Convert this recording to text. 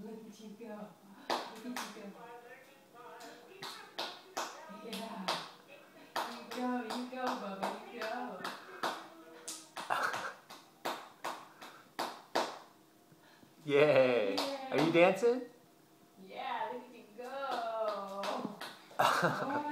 Look at you go. Look at you go. Yeah. You go, Bubba, you go. Yay. Are you dancing? Yeah, look at you go.